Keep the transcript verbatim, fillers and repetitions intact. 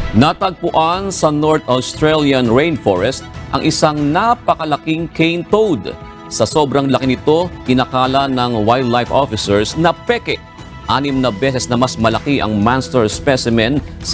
Natagpuan sa North Australian rainforest ang isang napakalaking cane toad. Sa sobrang laki nito, inakala ng wildlife officers na peke. Anim na beses na mas malaki ang monster specimen